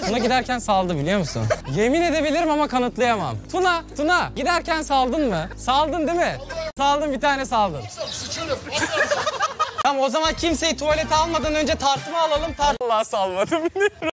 Tuna giderken saldı biliyor musun? Yemin edebilirim ama kanıtlayamam. Tuna giderken saldın mı? Saldın değil mi? Saldın, bir tane saldın. Tamam, o zaman kimseyi tuvalete almadan önce tartımı alalım. Allah, salmadım.